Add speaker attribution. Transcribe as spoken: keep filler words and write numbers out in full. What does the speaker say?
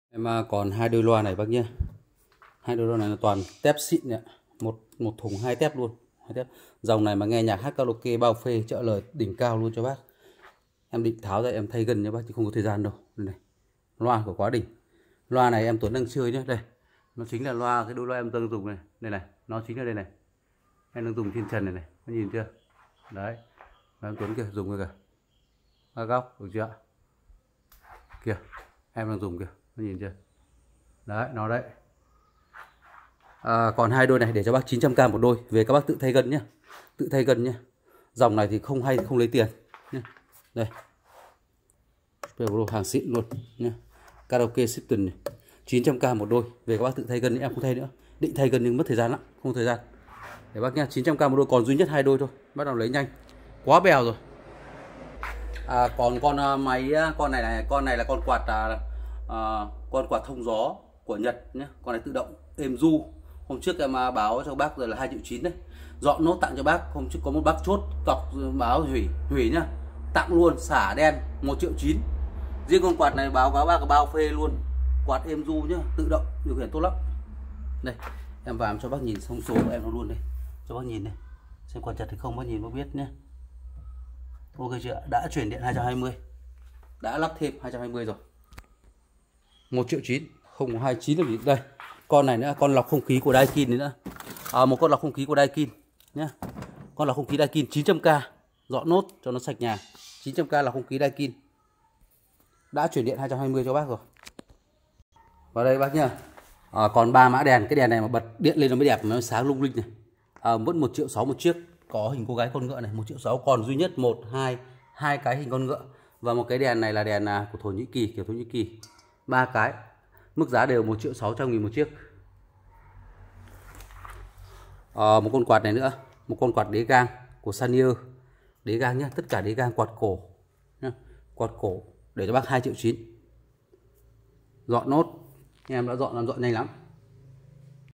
Speaker 1: Em à, còn hai đôi loa này bác nhé. Hai đôi loa này là toàn tép xịn nhỉ. Một một thùng hai tép luôn. Hai tép. Dòng này mà nghe nhạc hát karaoke bao phê trợ lời đỉnh cao luôn cho bác. Em định tháo ra em thay gần cho bác chứ không có thời gian đâu. Đây này. Loa của quá đỉnh. Loa này em Tuấn đang chơi nhé. Đây. Nó chính là loa cái đôi loa em đang dùng này. Đây này. Nó chính là đây này. Em đang dùng trên trần này này. Có nhìn chưa? Đấy. Và em Tuấn kìa dùng kìa. Ở góc được chưa? Kìa. Em đang dùng kìa. Có nhìn chưa? Đấy, nó đấy. À, còn hai đôi này để cho bác chín trăm k một đôi. Về các bác tự thay gân nhé. Tự thay gân nhé. Dòng này thì không hay không lấy tiền nhé. Đây. Hàng xịn luôn nhé. Karaoke System này. chín trăm k một đôi. Về các bác tự thay gân nhé. Em không thay nữa. Định thay gân nhưng mất thời gian lắm, không thời gian. Để bác nhá, chín trăm k một đôi, còn duy nhất hai đôi thôi. Bắt đầu lấy nhanh. Quá bèo rồi. À, còn con uh, máy con này này, con này là con quạt uh, uh, con quạt thông gió của Nhật nhé. Con này tự động êm du. Hôm trước em uh, báo cho bác rồi là hai triệu chín đấy. Dọn nốt tặng cho bác. Hôm trước có một bác chốt cọc báo hủy hủy nhá. Tặng luôn xả đen một triệu chín. Riêng con quạt này báo cáo bác là bao phê luôn. Quạt êm du nhá, tự động điều khiển tốt lắm. Đây, em vào cho bác nhìn thông số của em nó luôn đây. Cho bác nhìn đây. Xem còn chặt thì không bác nhìn bác biết nhé. Ok chưa? Đã chuyển điện hai trăm hai mươi. Đã lắp thêm hai trăm hai mươi rồi. một triệu chín, không có hai mươi chín làm gì. Đây, con này nữa, con lọc không khí của Daikin nữa. À, một con lọc không khí của Daikin nhá. Con lọc không khí Daikin chín trăm k. Dọn nốt cho nó sạch nhà. chín trăm k lọc không khí Daikin. Đã chuyển điện hai trăm hai mươi cho bác rồi. Vào đây bác nhá. À, còn ba mã đèn, cái đèn này mà bật điện lên nó mới đẹp, nó sáng lung linh này. À, vẫn một triệu sáu một chiếc, có hình cô gái con ngựa này, một triệu sáu, còn duy nhất một hai hai cái hình con ngựa và một cái đèn này là đèn của Thổ Nhĩ Kỳ, kiểu Thổ Nhĩ Kỳ. Ba cái. Mức giá đều một triệu sáu trăm nghìn một chiếc. À, một con quạt này nữa, một con quạt đế gang của Sanier. Đế gang nhá, tất cả đế gang quạt cổ nhá. Quạt cổ để cho bác hai triệu chín. Dọn nốt. Em đã dọn làm dọn nhanh lắm.